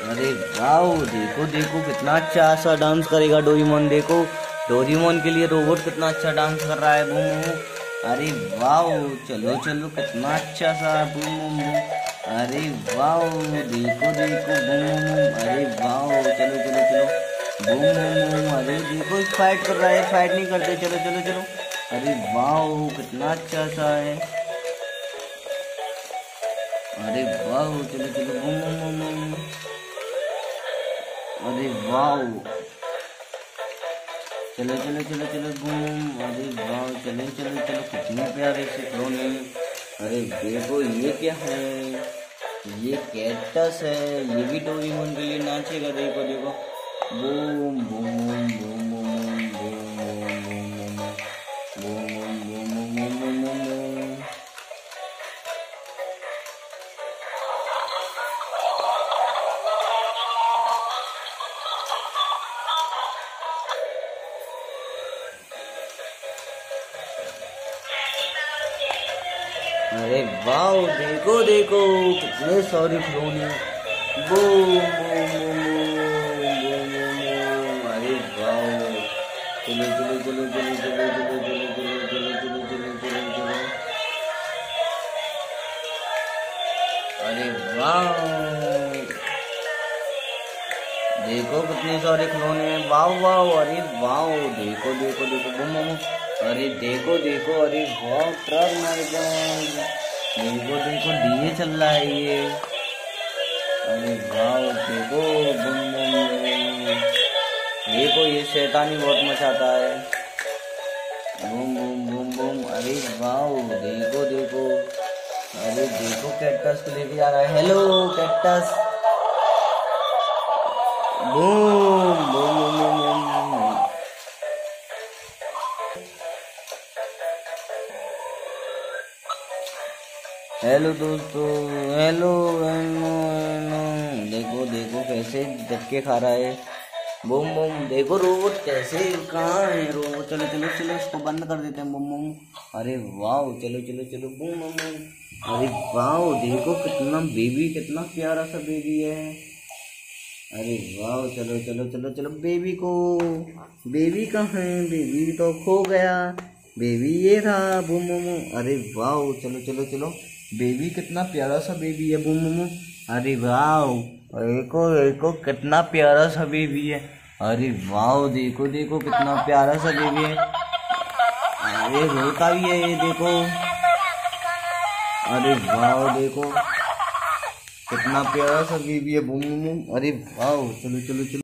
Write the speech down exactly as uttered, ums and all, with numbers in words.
अरे वाह, देखो देखो कितना अच्छा सा डांस करेगा डोरेमोन। देखो डोरेमोन के लिए रोबोट कितना अच्छा डांस कर रहा है। Boom boom. अरे वाह, चलो चलो कितना अच्छा सा बूम बूम बूम। अरे वाह, देखो देखो बूम बूम बूम। अरे वाह, चलो चलो चलो बूम बूम बूम। अरे देखो फाइट कर रहा है, फाइट नहीं करते। चलो चलो चलो। अरे वाह, कितना अच्छा सा है। अरे वाह, चलो चलो बूम बूम बूम बूम। अरे वाह, चलो चलो चलो चलो बूम। अरे वाह, चलो चलो चलो कितने प्यारे से खिलौने। अरे देखो ये क्या है, ये कैक्टस है। ये भी डोरेमोन के लिए नाचेगा। देखो देखो boom boom boom boom boom boom boom boom boom boom boom boom. अरे वाह, देखो देखो कितने सारे खिलौने। Boom boom boom boom boom boom. अरे वाह, चलो चलो चलो चलो चलो चलो चलो चलो चलो चलो चलो चलो चलो। अरे वाह, देखो कितने सारे खिलौने हैं। वाह वाह, अरे वाह, देखो देखो देखो बूम बूम। अरे देखो देखो, अरे वाह ट्रक मार गया। देखो देखो डीजे चल रहा है ये। अरे वाह, देखो बूम बूम बूम। देखो ये शैतानी बहुत मचाता है। Boom boom boom boom. अरे वाह, देखो देखो। अरे देखो कैक्टस को लेके जा रहा है। Hello cactus. Boom boom boom boom boom. Hello दोस्तों, हेलो हेलो हेलो। देखो देखो कैसे धक्के खा रहा है। Boom boom. देखो रोबोट कैसे, कहाँ है रोबोट। चलो चलो चलो इसको बंद कर देते हैं। Boom boom. अरे वाह, चलो चलो चलो बूम बूम बूम। अरे वाह, देखो कितना बेबी, कितना प्यारा सा बेबी है। अरे वाह, चलो चलो चलो चलो बेबी को। बेबी कहाँ है, बेबी तो खो गया। बेबी ये रहा। Boom boom boom. अरे वाह, चलो चलो चलो। बेबी कितना प्यारा सा बेबी है। Boom boom boom. अरे वाह, देखो देखो कितना प्यारा सा बेबी है। अरे वाह, देखो देखो कितना प्यारा सा बेबी है। अरे रोता भी है ये देखो। अरे वाह, देखो कितना प्यारा सा बेबी है। Boom boom boom. अरे वाह, चलो चलो चलो।